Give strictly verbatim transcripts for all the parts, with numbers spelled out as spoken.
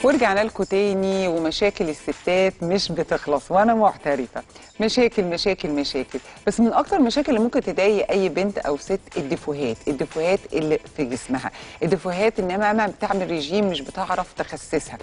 ورجعنا لكم تاني. ومشاكل الستات مش بتخلص وانا معترفه، مشاكل مشاكل مشاكل. بس من اكتر المشاكل اللي ممكن تضايق اي بنت او ست الديفوهات، الديفوهات اللي في جسمها، الديفوهات انما ما بتعمل ريجيم مش بتعرف تخسسها.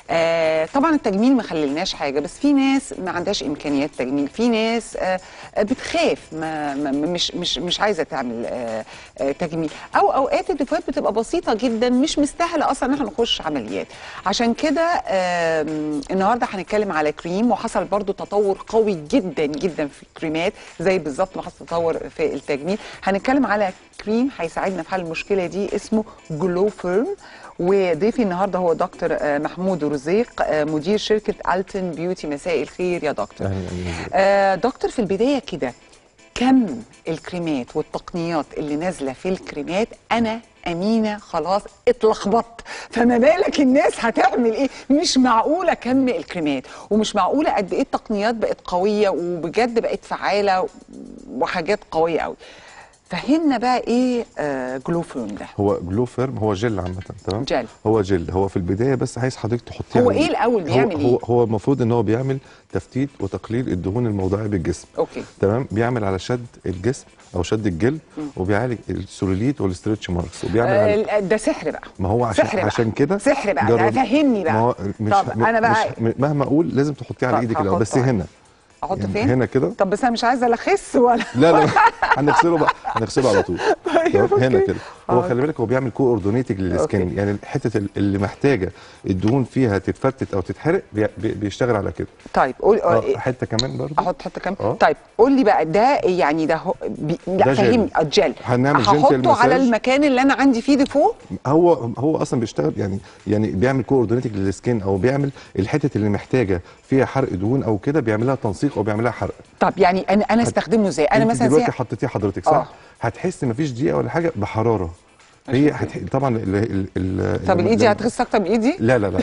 آه طبعا التجميل ما خللناش حاجه، بس في ناس ما عندهاش امكانيات تجميل، في ناس آه بتخاف، ما ما مش مش مش عايزه تعمل آه آه تجميل، او اوقات الديفوهات بتبقى بسيطه جدا مش مستاهله اصلا ان احنا نخش عمليات. عشان كده النهارده هنتكلم على كريم، وحصل برضو تطور قوي جدا جدا في الكريمات زي بالظبط ما حصل تطور في التجميل. هنتكلم على كريم هيساعدنا في حل المشكله دي، اسمه جلو فيرم. وضيفي النهارده هو دكتور محمود رزيق، مدير شركه ألتن بيوتي. مساء الخير يا دكتور. آه دكتور، في البدايه كده، كم الكريمات والتقنيات اللي نازله في الكريمات انا امينه خلاص اتلخبطت، فما بالك الناس هتعمل ايه؟ مش معقوله كم الكريمات، ومش معقوله قد ايه التقنيات بقت قويه وبجد بقت فعاله وحاجات قويه قوي. فهمنا بقى ايه آه جلو فيرم ده؟ هو جلو فيرم هو جل عامه، تمام؟ جل، هو جل. هو في البدايه بس عايز حضرتك تحطيه. هو ايه الاول بيعمل هو ايه؟ هو هو المفروض ان هو بيعمل تفتيت وتقليل الدهون الموضعيه بالجسم. اوكي، تمام. بيعمل على شد الجسم او شد الجلد، وبيعالج السلوليت والستريتش ماركس، وبيعمل آه على... ده سحر بقى. ما هو عشان سحر عشان كده سحر بقى، ده فهمني بقى. ما هو مش طب انا بقى مش مهما اقول لازم تحطيه على ايدك الاول، بس هنا احط يعني فين؟ هنا كده. طب بس انا مش عايزه لا اخس ولا لا لا هنغسله بقى، هنغسله على طول. طيب هنا كده. هو خلي بالك هو بيعمل كو اوردونيتنج للسكين، يعني الحته اللي محتاجه الدهون فيها تتفتت او تتحرق بي بيشتغل على كده. طيب قول اه حته كمان برضه احط حته كمان. أوه. طيب قول لي بقى ده يعني ده هو بي... لا فهمني. الجل هنعمل هحطه على المكان اللي انا عندي فيه ديفو. هو هو اصلا بيشتغل يعني يعني بيعمل كو اوردونيتنج للسكين، او بيعمل الحته اللي محتاجه فيها حرق دهون او كده بيعمل لها تنسيق او بيعمل لها حرق. طب يعني انا انا استخدمه ازاي؟ انا مثلا دلوقتي حطيتيه حضرتك صح؟ أوه. هتحس مفيش دقيقه ولا حاجه بحراره. هي هتح... طبعا ال ال ال طب الايدي هتخس اكتر من ايدي؟ لا لا لا,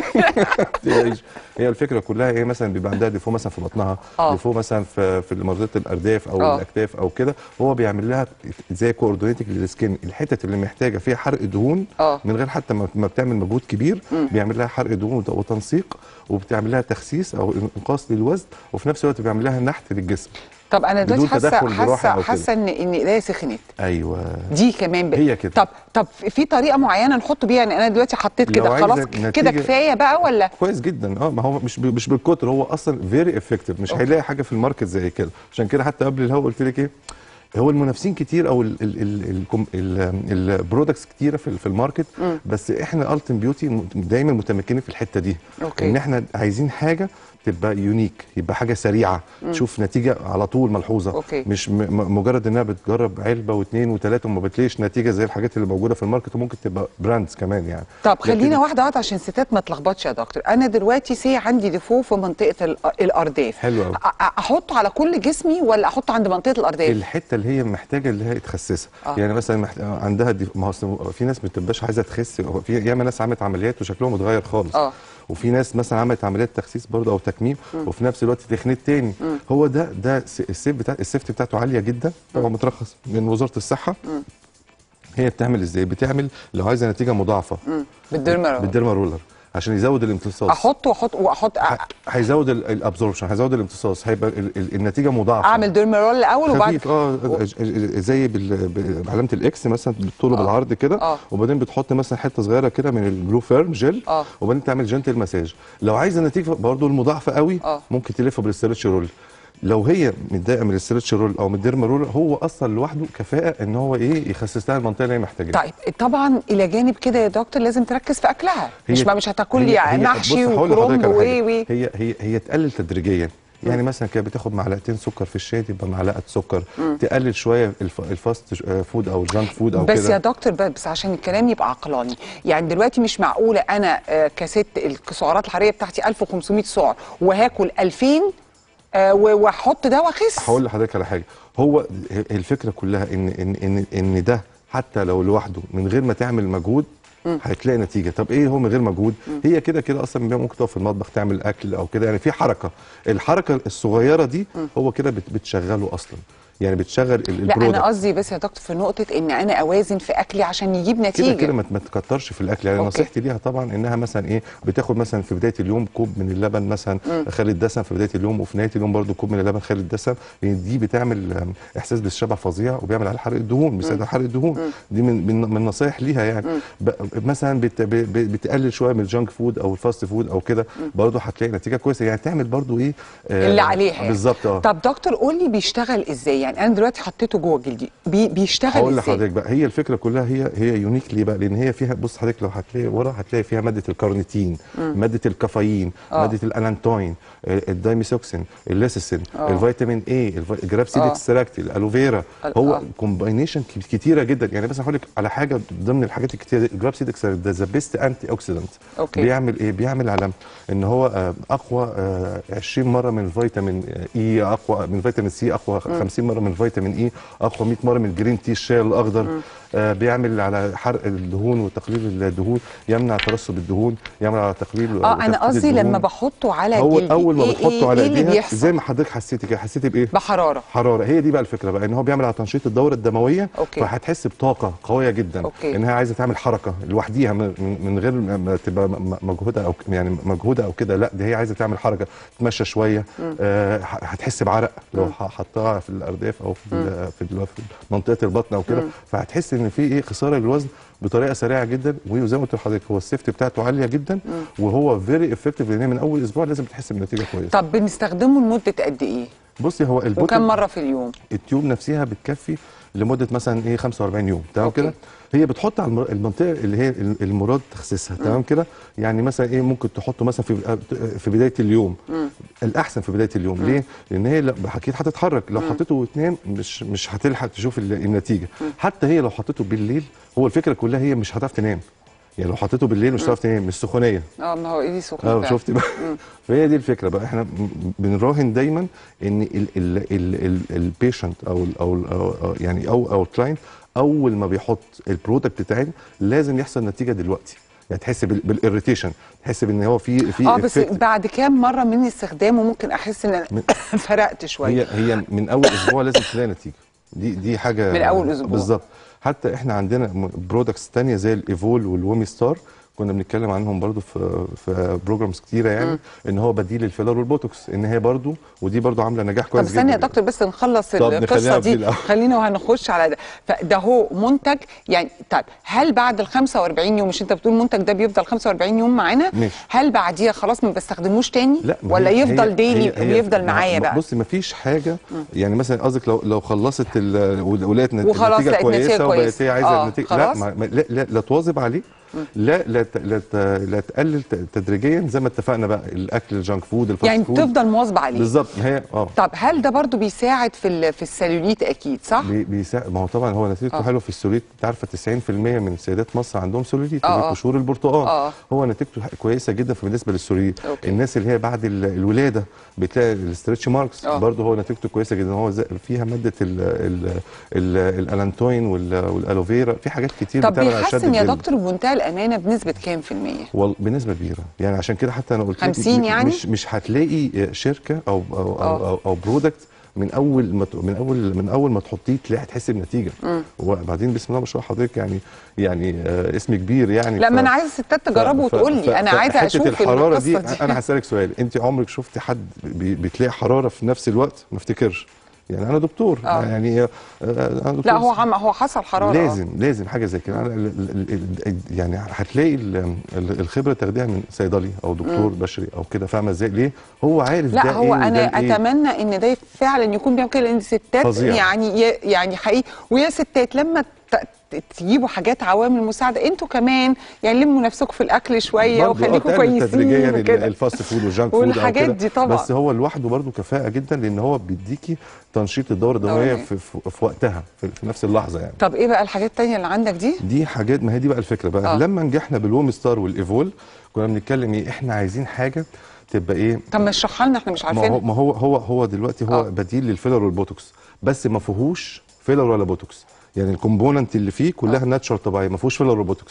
لا. هي الفكره كلها هي مثلا بيبقى عندها ديفو مثلا في بطنها، أوه. ديفو مثلا في في منطقه الارداف او أوه. الاكتاف او كده، هو بيعمل لها زي كوردونيتنج للسكين، الحتت اللي محتاجه فيها حرق دهون أوه. من غير حتى ما بتعمل مجهود كبير، م. بيعمل لها حرق دهون وتنسيق، وبتعمل لها تخسيس او انقاص للوزن، وفي نفس الوقت بيعمل لها نحت للجسم. طب انا دلوقتي حاسه حاسه حاسه ان ان ايديا سخنت. ايوه دي كمان ب... هي كده. طب طب في طريقه معينه نحط بيها؟ يعني انا دلوقتي حطيت كده خلاص كده كفايه بقى ولا؟ كويس جدا. اه ما هو مش مش بالكتر، هو اصلا فيري افكتيف، مش هيلاقي حاجه في الماركت زي كده. عشان كده حتى قبل الهوا قلت لك ايه، هو المنافسين كتير او البرودكتس كتيره في في الماركت، م. بس احنا ألتن بيوتي دايما متمكنين في الحته دي. أوكي. ان احنا عايزين حاجه تبقى يونيك، يبقى حاجه سريعه، م. تشوف نتيجه على طول ملحوظه. أوكي. مش مجرد انها بتجرب علبه واثنين وثلاثه وما بتلاقيش نتيجه زي الحاجات اللي موجوده في الماركت، وممكن تبقى براندز كمان يعني. طب خلينا واحده واحده عشان الستات ما تلخبطش يا دكتور. انا دلوقتي سي عندي ديفو في منطقه الارداف، حلو قوي. احطه على كل جسمي ولا احطه عند منطقه الارداف؟ الحته اللي هي محتاجه اللي هي تخسسها. آه. يعني مثلا محت... عندها دي... ما هو في ناس ما بتبقاش عايزه تخس، في ياما ناس عملت عمليات وشكلهم اتغير خالص. اه وفي ناس مثلا عملت عمليات تخسيس برضه او تكميم، م. وفي نفس الوقت تخنت تاني. م. هو ده ده السيف بتاع السيفتي بتاعته عاليه جدا، طبعا مترخص من وزاره الصحه. م. هي بتعمل ازاي؟ بتعمل لو عايزه نتيجه مضاعفه بالديرما رولر، بالديرما رولر عشان يزود الامتصاص. احط واحط واحط هيزود الابزوربشن، هيزود الامتصاص، هيبقى النتيجه مضاعفه. اعمل ديرما رول الاول وبعد اه زي بعلامه الاكس مثلا بالطول وبالعرض كده، آه. وبعدين بتحط مثلا حته صغيره كده من الجلو فيرم جل، آه. وبعدين تعمل جنتل مساج. لو عايزه نتيجه برضه المضاعفه قوي، آه. ممكن تلف بالاسترتش رول. لو هي متضايقه من الاسترتش رول او من الديرما رول، هو اصلا لوحده كفاءه ان هو ايه يخسس لها المنطقه اللي هي محتاجاها. طيب طبعا الى جانب كده يا دكتور لازم تركز في اكلها، مش مش هتاكل لي محشي وكرنب وايه وي هي هي هي تقلل تدريجيا. يعني مثلا كده بتاخد معلقتين سكر في الشاي، تبقى معلقه سكر. م. تقلل شويه الفاست فود او الجانك فود او كده. بس كدا. يا دكتور بس عشان الكلام يبقى عقلاني، يعني دلوقتي مش معقوله انا كست السعرات الحراريه بتاعتي ألف وخمسمية سعر وهاكل ألفين أه واحط ده واخس. هقول لحضرتك على حاجه، هو الفكره كلها ان ان ان ان ده حتى لو لوحده من غير ما تعمل مجهود هتلاقي نتيجه. طب ايه هو من غير مجهود؟ م. هي كده كده اصلا ممكن تقف في المطبخ تعمل اكل او كده، يعني في حركه، الحركه الصغيره دي م. هو كده بتشغله اصلا. يعني بتشغل البرودكت. لا انا قصدي بس يا دكتور في نقطه ان انا اوازن في اكلي عشان يجيب نتيجه. كده كده ما تكترش في الاكل، يعني أوكي. نصيحتي ليها طبعا انها مثلا ايه، بتاخد مثلا في بدايه اليوم كوب من اللبن مثلا خالي الدسم في بدايه اليوم، وفي نهايه اليوم برده كوب من اللبن خالي الدسم، لان دي بتعمل احساس بالشبع فظيع وبيعمل على حرق الدهون، بيساعد على حرق الدهون. مم. دي من من, من نصايح ليها يعني. مثلا بت بتقلل شويه من الجانك فود او الفاست فود او كده، برده هتلاقي نتيجه كويسه، يعني تعمل برده ايه آه اللي عليها يعني. بالظبط. اه طب دكتور قول لي بيشتغل ازاي؟ يعني انا دلوقتي حطيته جوه جلدي بي بيشتغل ازاي؟ هقول لحضرتك بقى، هي الفكره كلها هي هي يونيك ليه بقى؟ لان هي فيها، بص حضرتك لو هتلاقي ورا هتلاقي فيها ماده الكارنيتين، مم. ماده الكافيين، أوه. ماده الالانتوين، الدايميثوكسين، الليسيسين، الفيتامين اي، الجراب سيد اكستراكت، الالوفيرا. هو أوه. كومباينيشن كتيره جدا. يعني مثلا هقول لك على حاجه ضمن الحاجات الكتيره، الجراب سيد اكستراكت ده ذا بيست انتي اوكسيدنت. بيعمل ايه؟ بيعمل على ان هو اقوى عشرين مره من الفيتامين اي، اقوى من فيتامين سي، اقوى خمسين مره من فيتامين اي، اقوى مية مره من الجرين تي الشاي الاخضر. آه بيعمل على حرق الدهون وتقليل الدهون، يمنع ترسب الدهون، يعمل على تقليل اه انا قصدي لما بحطه على هو جلدي اول ما إيه بتحطه إيه على ايديها إيه زي ما حضرتك حسيتي كده، حسيتي بايه؟ بحراره. حراره. هي دي بقى الفكره بقى، ان هو بيعمل على تنشيط الدوره الدمويه. أوكي. فهتحس بطاقه قويه جدا. أوكي. انها عايزه تعمل حركه لوحديها من, من غير ما تبقى مجهوده او يعني مجهوده او كده، لا دي هي عايزه تعمل حركه، تتمشى شويه. آه هتحس بعرق لو حطها في الارداف او في, في, في منطقه البطن او كده، فهتحس ان في ايه خساره للوزن بطريقه سريعه جدا. وزي ما قلت لحضرتك هو السيفتي بتاعته عاليه جدا، مم. وهو فيري افكتيف، لان من اول اسبوع لازم تحس بنتيجه كويسه. طب بنستخدمه لمده قد ايه؟ بصي هو البوتل وكم مره في اليوم؟ التيوب نفسها بتكفي لمده مثلا ايه خمسة وأربعين يوم، تمام كده. هي بتحط على المنطقه اللي هي المراد تخسسها، تمام كده. يعني مثلا ايه ممكن تحطه مثلا في في بدايه اليوم. مم. الاحسن في بدايه اليوم. مم. ليه؟ لان هي اكيد هتتحرك، لو حطيته وتنام مش مش هتلحق تشوف النتيجه. مم. حتى هي لو حطيته بالليل، هو الفكره كلها هي مش هتعرف تنام. يعني لو حطيته بالليل مش هتعرف تنام، مش سخونيه. اه ما هو ايدي سخونه. اه شفتي بقى. فهي دي الفكره بقى، احنا بنراهن دايما ان البيشنت او ال او, ال أو يعني او او الكلاينت اول ما بيحط البرودكت بتاعنا لازم يحصل نتيجه دلوقتي. يعني تحس بالاريتيشن، تحس بان هو في في اه بس بعد كام مره من استخدامه ممكن احس ان فرقت شويه؟ هي هي من اول اسبوع لازم تلاقي نتيجه. دي دي حاجه من اول اسبوع بالظبط. حتى احنا عندنا برودكتس ثانيه زي الايفول والومي ستار، كنا بنتكلم عنهم برضو في في بروجرامز كتيره يعني. مم. ان هو بديل للفيلر والبوتوكس، ان هي برضو ودي برضو عامله نجاح كويس جدا. طب استنى يا دكتور بس نخلص القصه دي، خلينا وهنخش على ده. فده هو منتج يعني. طيب هل بعد ال خمسة وأربعين يوم، مش انت بتقول المنتج ده بيفضل خمسة وأربعين يوم معانا؟ ماشي. هل بعديها خلاص ما بستخدموش تاني؟ لا ولا يفضل ديلي ويفضل معايا بقى؟ بصي ما فيش حاجه. مم. يعني مثلا قصدك لو لو خلصت ولقيت نتيجه كويسه وبقت هي عايزه آه النتيجه، لا ما لا, لا, لا تواظب عليه. لا لا لا, لا تقلل تدريجيا زي ما اتفقنا بقى، الاكل الجانك فود الفاست يعني فود يعني تفضل مواظبه عليه بالظبط. هي اه طب هل ده برضو بيساعد في في السلوليت؟ اكيد صح. بي بيساعد. ما هو طبعا هو نتيجته حلوه في السلوليت. انت عارفه تسعين في المية من سيدات مصر عندهم سلوليت، قشور البرتقال. آه. هو نتيجته كويسه جدا بالنسبه للسلوليت. الناس اللي هي بعد الولاده بتلاقي الاسترتش ماركس برضه هو نتيجته كويسه جدا. هو فيها ماده الالانتوين والالوفيرا، في حاجات كتير طب بيحسن يا دكتور بمنتهى الامانه بنسبه كام في المية؟ والله بنسبه كبيره يعني. عشان كده حتى انا قلت خمسين يعني مش مش هتلاقي شركه او او أو, أو, أو, أو برودكت من اول ما من اول من اول ما تحطيه تلاقي هتحسي بنتيجه. وبعدين بسم الله ما شاء الله حضرتك يعني يعني آه اسم كبير يعني. لا ما انا عايزه الستات تجربه وتقول لي. انا عايزه اشوف الحراره دي, دي. انا هسالك سؤال، انت عمرك شفتي حد بتلاقي حراره في نفس الوقت؟ ما افتكرش. يعني انا دكتور. أوه. يعني أنا دكتور. لا هو عم هو حصل حراره. لازم أوه. لازم حاجه زي كده. يعني هتلاقي الخبره تاخديها من صيدلي او دكتور مم. بشري او كده، فاهمه ازاي؟ ليه؟ هو عارف لا ده هو إيه انا اتمنى إيه؟ ان ده فعلا يكون بيعمل كده، لان الستات فظيع. يعني يعني حقيقي. ويا ستات لما تجيبوا حاجات عوامل مساعده، انتوا كمان يعني لموا نفسكم في الاكل شويه وخليكم كويسين تدريجيا الفاست فود والجانك فود والحاجات دي طبعا. بس هو لوحده برده كفاءه جدا، لان هو بيديكي تنشيط الدوره الدمويه في, في, في وقتها في, في نفس اللحظه يعني. طب ايه بقى الحاجات الثانيه اللي عندك دي؟ دي حاجات، ما هي دي بقى الفكره بقى. آه. لما نجحنا بالووم ستار والايفول كنا بنتكلم ايه؟ احنا عايزين حاجه تبقى ايه؟ طب ما اشرحها لنا، احنا مش عارفين. ما هو هو هو دلوقتي هو آه. بديل للفيلر والبوتوكس، بس ما فيهوش فيلر ولا بوتوكس. يعني الكومبوننت اللي فيه كلها آه. ناتشرال طبيعيه، ما فيهوش فيلر ولا بوتوكس.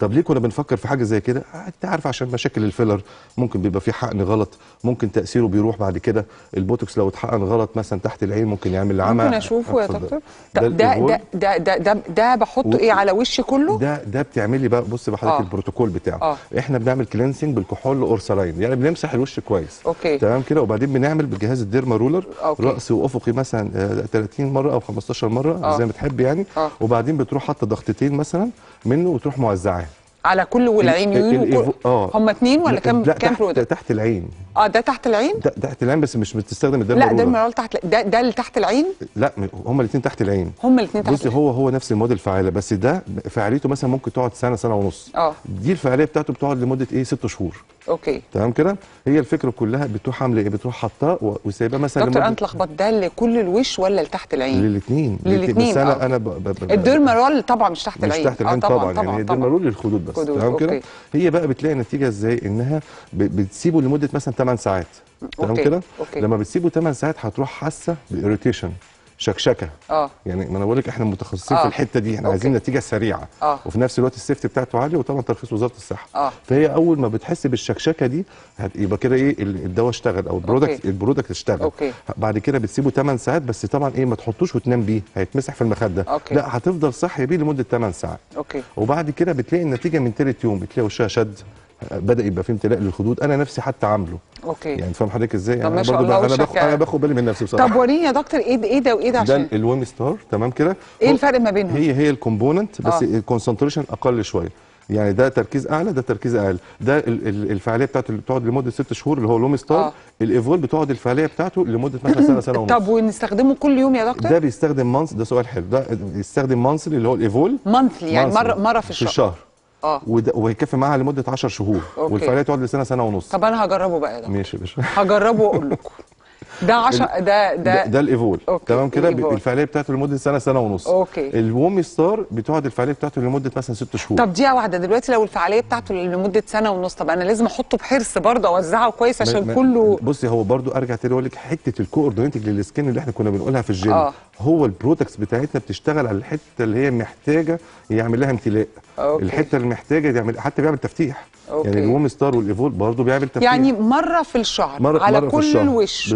طب ليه كنا بنفكر في حاجه زي كده؟ انت عارف عشان مشاكل الفيلر، ممكن بيبقى في حقن غلط، ممكن تاثيره بيروح بعد كده. البوتوكس لو اتحقن غلط مثلا تحت العين ممكن يعمل عمى. ممكن اشوفه يا دكتور؟ ده ده ده ده ده ده, ده بحطه ايه على وشي كله؟ ده ده بتعملي بقى، بص بقى حضرتك آه. البروتوكول بتاعه. آه. احنا بنعمل كلينسنج بالكحول اورسلاين، يعني بنمسح الوش كويس. اوكي تمام كده، وبعدين بنعمل بجهاز الديرما رولر أوكي. راسي وافقي مثلا ثلاثين مره او خمستاشر مره آه. زي ما تحب يعني. آه. وبعدين بتروح حاطه ضغطتين مثلا منه وتروح موزعاه على كل والعين يمين. اه هم اتنين ولا كام كام برودكت؟ تحت العين. اه ده تحت العين؟ ده تحت العين بس مش بتستخدم الديرما لا رولر. الديرما رولر تحت، ده ده اللي تحت العين؟ لا هم الاثنين تحت العين. هم الاثنين تحت بصي هو هو نفس الموديل فعاله، بس ده فعاليته مثلا ممكن تقعد سنه سنه ونص. اه دي الفعاليه بتاعته بتقعد لمده ايه ست شهور. اوكي تمام كده. هي الفكره كلها بتروح عامله ايه، بتروح حاطاه وسايباه مثلا. دكتور انا اتلخبطت، ده لكل الوش ولا لتحت العين؟ للاثنين للاثنين. بس انا آه. انا ب... ب... ب... الديرما رول طبعا مش تحت العين. مش تحت العين. آه طبعا طبعا, طبعا يعني طبعا الديرما رول للخدود بس. تمام كده. هي بقى بتلاقي نتيجه ازاي، انها ب... بتسيبه لمده مثلا ثمان ساعات. تمام كده. لما بتسيبه ثمان ساعات هتروح حاسه بإيريتيشن، شكشكه. اه يعني ما انا بقول لك احنا متخصصين آه. في الحته دي، احنا أوكي. عايزين نتيجه سريعه. آه. وفي نفس الوقت السيفتي بتاعته عاليه، وطبعا ترخيص وزاره الصحه. آه. فهي اول ما بتحس بالشكشكه دي يبقى كده ايه، الدواء اشتغل او البرودكت البرودكت اشتغل. أوكي. بعد كده بتسيبه ثمان ساعات بس، طبعا ايه ما تحطوش وتنام بيه، هيتمسح في المخده. أوكي. لا هتفضل صاحيه بيه لمده ثمان ساعات. أوكي. وبعد كده بتلاقي النتيجه من ثالث يوم، بتلاقي وشها شد، بدا يبقى في امتلاء للخدود. انا نفسي حتى عامله. اوكي. يعني فاهم حضرتك ازاي؟ يعني انا برضه انا باخد انا باخد بالي من نفسي بصراحه. طب وريني يا دكتور ايه ده ايه ده وايه ده عشان ده الويم ستار. تمام كده. ايه الفرق ما بينهم؟ هي هي الكومبوننت بس الكونسنتريشن اقل شويه، يعني ده تركيز اعلى ده تركيز اقل. ده الفعاليه بتاعته اللي بتقعد لمده ست شهور اللي هو الويم ستار. آه. الايفول بتقعد الفعاليه بتاعته لمده مثلا سنه سنه ونص. طب ونستخدمه كل يوم يا دكتور؟ ده بيستخدم مانس، ده سؤال حلو. ده بيستخدم مانسلي اللي هو الايفول مانثلي، يعني مره مره في الشهر. في الشهر. اه وهيكفي معاها لمده عشر شهور. أوكي. والفعاليه تقعد لسنه سنه ونص. طب انا هجربه بقى يا دكتور. ماشي يا باشا. هجربه واقول لكم. ده عشرة ده ده ده الايفول. تمام كده. الفعاليه بتاعته لمده سنه سنه ونص. اوكي. الوومي ستار بتقعد الفعاليه بتاعته لمده مثلا ست شهور. طب دقيقه واحده دلوقتي، لو الفعاليه بتاعته لمده سنه ونص، طب انا لازم احطه بحرص برضه، اوزعه كويس عشان ما كله. بصي هو برضه ارجع تاني اقول لك حته الكوردينيتنج للسكين اللي احنا كنا بنقولها في الجيم. آه. هو البرودكتس بتاعتنا بتشتغل على الحته اللي هي محتاجه يعمل لها امتلاء. أوكي. الحته المحتاجه يعمل حتى بيعمل تفتيح. أوكي. يعني الووم ستار والايفول برضه بيعمل تفتيح، يعني مره في الشهر مرة على مرة كل الوش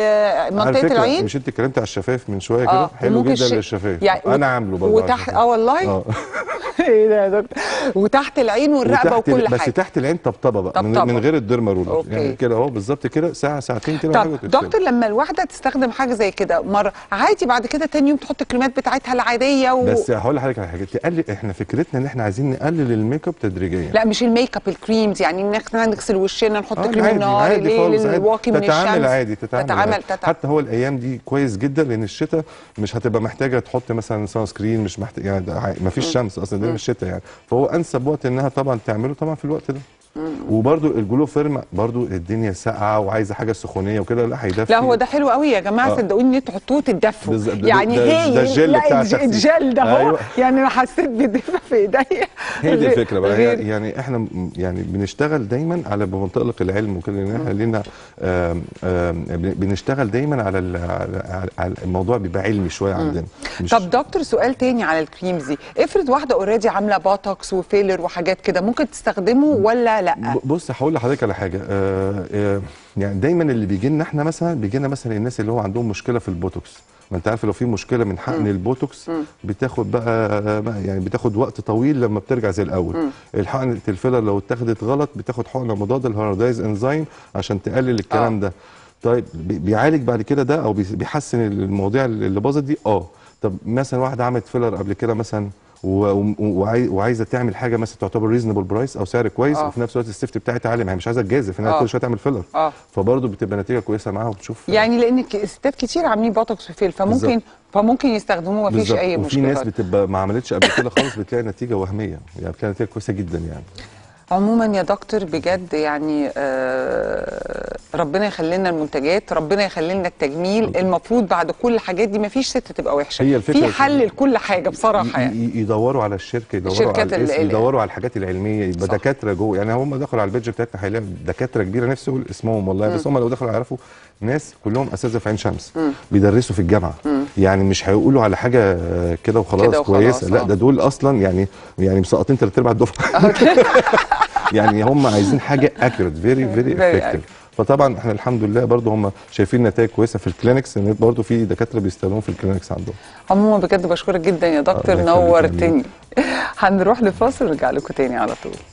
ومنطقه العين. مش انت اتكلمت على الشفايف من شويه كده؟ آه. حلو جدا للشفايف. يعني انا عامله برضه وتحت. اه والله. اه ايه ده يا دكتور؟ وتحت العين والرقبه وكل حاجه، بس تحت العين طبطبه بقى طبطبة. من غير الديرما رولر. يعني كده اهو بالظبط كده ساعه ساعتين كده. طب دكتور لما الواحده تستخدم حاجه زي كده مره عادي، بعد كده تاني يوم تحط الكريمات بتاعتها العاديه و... بس هقول لحضرتك على حاجه تقلل. احنا فكرتنا ان احنا عايزين نقلل الميك اب تدريجيا. لا مش الميك اب، الكريمز، يعني ان احنا نغسل وشنا نحط آه كريم النهار ليل الواقي من الشمس. تتعامل عادي تتعامل, تتعامل عادي. تتعامل. حتى هو الايام دي كويس جدا، لان الشتاء مش هتبقى محتاجه تحط مثلا سان سكرين، مش محتاج يعني ما فيش شمس اصلا، ده مش شتاء يعني. فهو انسب وقت انها طبعا تعمله طبعا في الوقت ده. وبرده الجلو فيرم برده الدنيا ساقعه وعايزه حاجه سخونيه وكده، لا هيدفي. لا هو ده حلو قوي يا جماعه. آه. صدقوني ان تحطوه تدفوا يعني. ده هي ده الجل بتاع الجل ده اهو. أيوة. يعني انا حسيت بالدفء في ايديا. هي دي الفكره بقى. غير. يعني احنا يعني بنشتغل دايما على بمنطلق العلم وكده، ان احنا لينا بنشتغل دايما على على الموضوع بيبقى علمي شويه عندنا. طب دكتور سؤال تاني على الكريمز دي، افرض واحده اوريدي عامله بوتوكس وفيلر وحاجات كده، ممكن تستخدمه ولا لا؟ بص هقول لحضرتك على حاجه. آه آه يعني دايما اللي بيجي لنا احنا مثلا بيجي لنا مثلا الناس اللي هو عندهم مشكله في البوتوكس. ما انت عارف لو في مشكله من حقن البوتوكس بتاخد بقى يعني بتاخد وقت طويل لما بترجع زي الاول. الحقنه الفيلر لو اتاخدت غلط بتاخد حقنه مضاده للهيرودايز انزيم عشان تقلل الكلام آه. ده. طيب بيعالج بعد كده ده او بيحسن المواضيع اللي باظت دي. اه طب مثلا واحده عملت فيلر قبل كده مثلا وعايزه تعمل حاجه مثلا تعتبر ريزونبل برايس او سعر كويس، آه. وفي نفس الوقت السيفتي بتاعتها عاليه، ما هي مش عايزه تجازف انها كل شويه تعمل فيلر. آه. فبرضه بتبقى نتيجه كويسه معاها وبتشوف يعني لان ستات كتير عاملين بوتوكس وفيل، فممكن بالزبط. فممكن يستخدموه ما فيش اي مشكله. وفي ناس بتبقى ما عملتش قبل كده خالص بتلاقي نتيجه وهميه، يعني بتلاقي نتيجه كويسه جدا يعني. عموما يا دكتور بجد يعني آه ربنا يخلي لنا المنتجات، ربنا يخلي لنا التجميل. المفروض بعد كل الحاجات دي ما فيش ست تبقى وحشه. هي الفكره في حل لكل حاجه بصراحه. يعني يدوروا على الشركه، يدوروا على الاسم، يدوروا على الحاجات العلميه، يبقى دكاتره جوه. يعني هم دخلوا على البيدج بتاعتنا هيلاقوا دكاتره كبيره نفسي اقول اسمهم والله، بس هم لو دخلوا يعرفوا ناس كلهم اساتذه في عين شمس مم. بيدرسوا في الجامعه مم. يعني مش هيقولوا على حاجه كده وخلاص, وخلاص كويسه، لا ده دول اصلا يعني يعني مسقطين ثلاث ارباع الدفعه يعني هم عايزين حاجه اكيوريت فيري فيري افكتيف. فطبعا احنا الحمد لله برضو هم شايفين نتائج كويسه في الكلينكس، ان برضو في دكاتره بيستخدموه في الكلينكس عندهم. عموما بجد بشكرك جدا يا دكتور، نورتني. هنروح لفاصل ونرجع لكم تاني على طول.